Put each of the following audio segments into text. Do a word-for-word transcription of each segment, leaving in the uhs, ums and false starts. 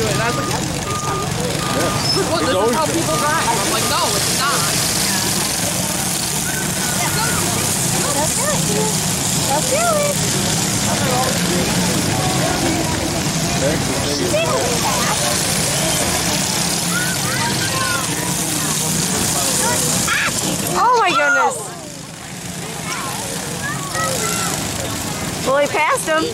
it. And I was like, that's what he's having. Yeah. Well, this is how people drive. I'm like, no, it's not. Let's do it. Let's do it. She's really fast. Oh my goodness. Well, he passed him.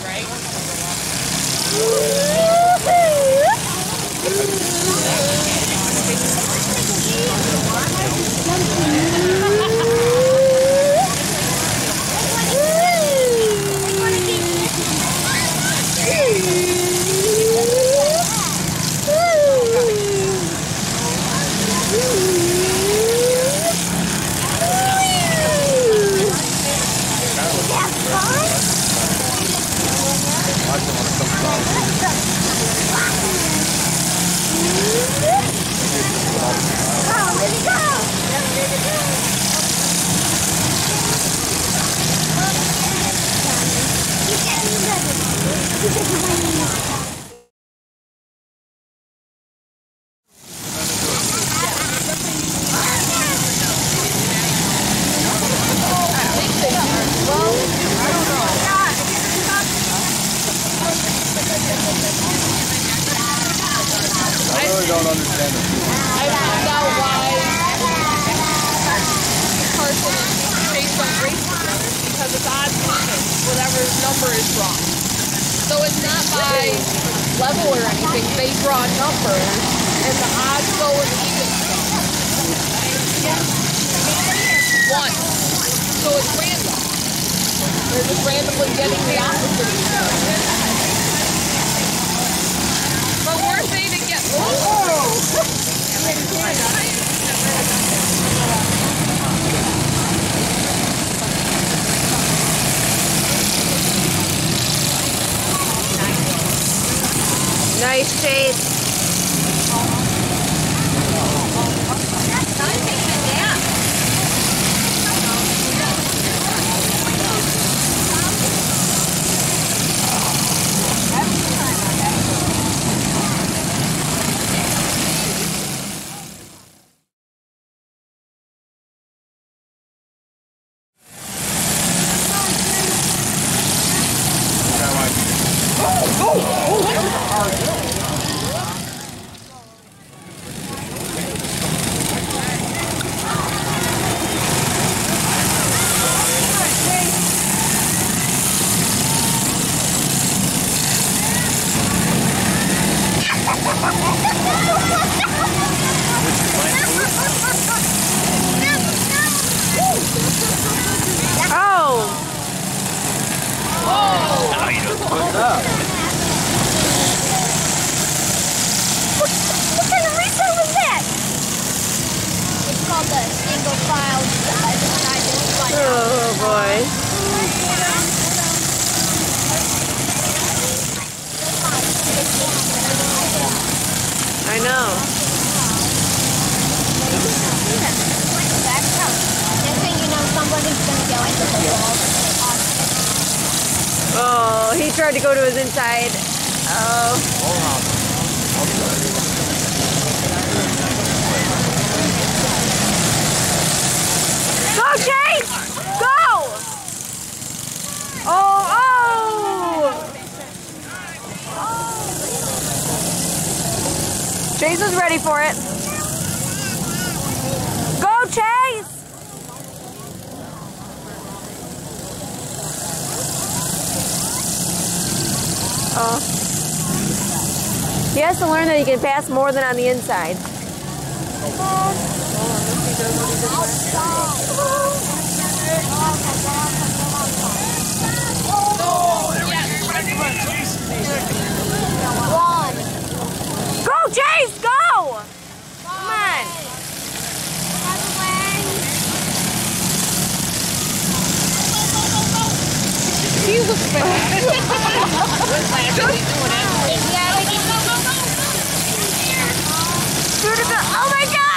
I don't understand it. I found out why Carson and Chase don't race together because it's odd even, whatever number is wrong. So it's not by level or anything. They draw numbers, and the odds go with the even stuff. One. So it's random. They're just randomly getting the opposite of each other. But we're saying to get Nice chase. Oh boy. I know. Next thing you know, somebody's gonna go into the wall. Oh, he tried to go to his inside. Oh. Go, Chase! Go! Oh, oh! Chase is ready for it. Go, Chase! Oh. He has to learn that he can pass more than on the inside. One. Go, Chase! Go! Come on. Jesus, man. Yeah, we can go, go, go. Oh my God!